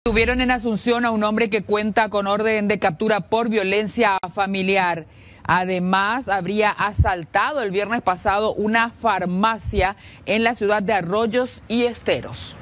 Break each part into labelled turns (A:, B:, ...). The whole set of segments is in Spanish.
A: Tuvieron en Asunción a un hombre que cuenta con orden de captura por violencia familiar. Además, habría asaltado el viernes pasado una farmacia en la ciudad de Arroyos y Esteros.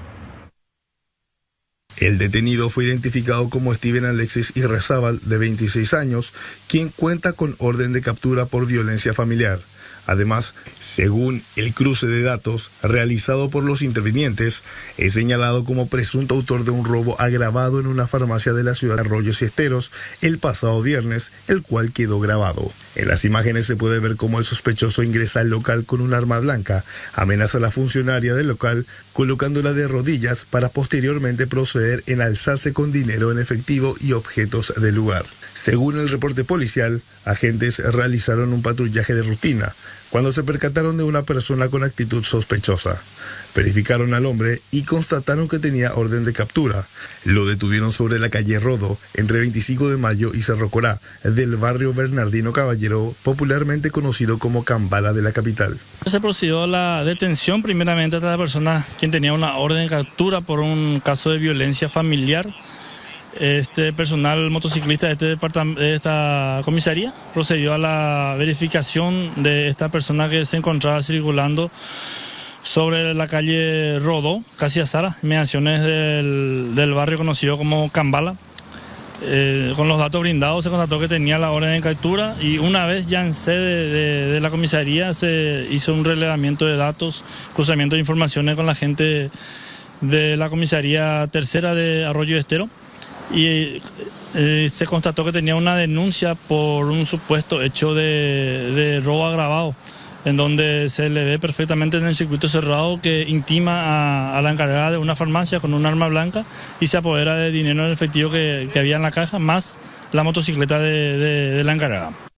B: El detenido fue identificado como Steven Alexis Irrezábal, de 26 años, quien cuenta con orden de captura por violencia familiar. Además, según el cruce de datos realizado por los intervinientes, es señalado como presunto autor de un robo agravado en una farmacia de la ciudad de Arroyos y Esteros el pasado viernes, el cual quedó grabado. En las imágenes se puede ver cómo el sospechoso ingresa al local con un arma blanca, amenaza a la funcionaria del local colocándola de rodillas para posteriormente proceder en alzarse con dinero en efectivo y objetos del lugar. Según el reporte policial, agentes realizaron un patrullaje de rutina cuando se percataron de una persona con actitud sospechosa. Verificaron al hombre y constataron que tenía orden de captura. Lo detuvieron sobre la calle Rodó, entre 25 de Mayo y Cerro Corá, del barrio Bernardino Caballero, popularmente conocido como Cambala de la capital.
C: Se procedió a la detención primeramente de esta persona, quien tenía una orden de captura por un caso de violencia familiar. Este personal motociclista de esta comisaría procedió a la verificación de esta persona que se encontraba circulando sobre la calle Rodó, casi Azara, inmediaciones del barrio conocido como Cambala. Con los datos brindados se constató que tenía la orden de captura y una vez ya en sede de la comisaría se hizo un relevamiento de datos, cruzamiento de informaciones con la gente de la comisaría tercera de Arroyo Estero. Y se constató que tenía una denuncia por un supuesto hecho de robo agravado, en donde se le ve perfectamente en el circuito cerrado que intima a la encargada de una farmacia con un arma blanca y se apodera de dinero en efectivo que había en la caja, más la motocicleta de la encargada.